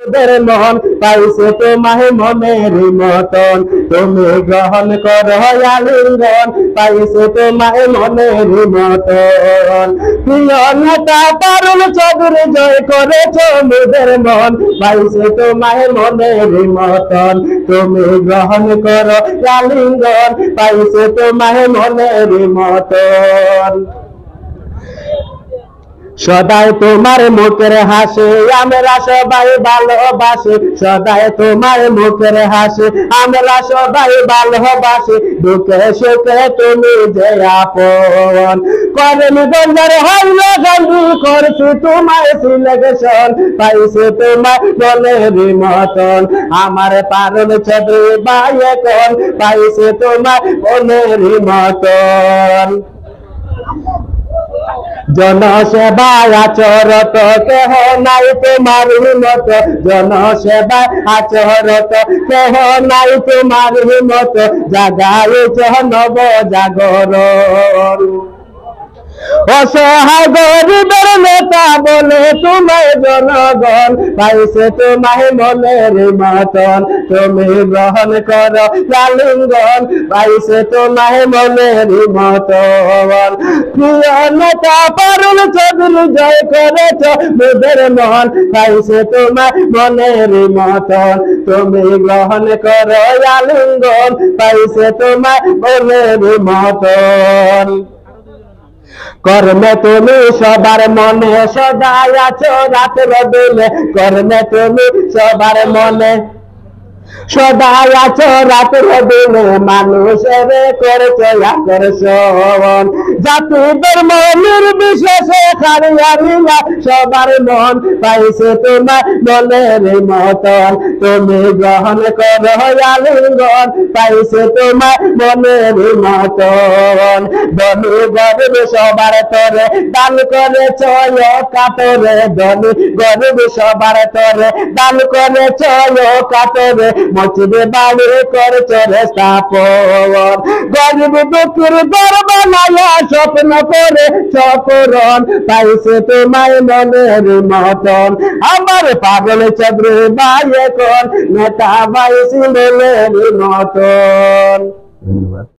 মুদের মন পাইছে তোমায় মনের মতন তুমি গ্রহণ করো আলিঙ্গন পাইছে তোমায় মনের মতন প্রিয় নেতা পারুল চৌধুরী জয় করেছ মুদের মন পাইছে তোমায় মনের মতন তুমি গ্রহণ করো আলিঙ্গন পাইছে তোমায় মনের মতন সদাই তোমার মুখের হাসি আমরা সবাই ভালোবাসি সদাই তোমার মুখের হাসি আমরা সবাই ভালোবাসি দুঃখে সুখে তুমি যে আপন করেন গঞ্জার হইল গঞ্জি করছি তোমার সিলেকশন পাইছে তোমার মনের মতন আমার পারুল চৌধুরী ভাই এখন পাইছে তোমার মনের মতন জনসেবায় আচরত কেহ নাই তোমার মত জনসেবায় আচরত কেহ নাই তোমার মত জাগাইছ নব জাগরণ অসহায় গরিবের নেতা বলে তোমায় জনগণ পাইছে তোমায় মনের মতন তুমি গ্রহণ করো আলিঙ্গন পাইছে তোমায় মনের মতন প্রিয় নেতা পারুল চৌধুরী জয় করেছ মুদের মন পাইছে তোমায় মনের মতন তুমি গ্রহণ করো আলিঙ্গন পাইছে তোমায় মনের মতন কর্মে তুমি সবার মনে সদাই আছো রাতের দিনে কর্মে তুমি সবার মনে সদাই আছো রাতের দিনে মানুষের করেছ আকর্ষণ জাতি ধর্ম নির্বিশেষে খারিয়ারিয়া সবার মন পাইছে তোমার মনের মতন তুমি গ্রহণ করো আলিঙ্গন পাইছে তোমার মনের মতন ধনী গরিব সবার তরে দান করেছ কাতরে ধনী গরিব সবার তরে দান করেছ কাতরে মসজিদে বাড়ি করেছ রে স্থাপন গরিব দুঃখের দর বানায়া স্বপ্ন করে চকরণ পাইছে তোমায় মনের মতন আমার পাগল চৌধুরী ভাই এখন নেতা পাইছে মনের মতন। ধন্যবাদ।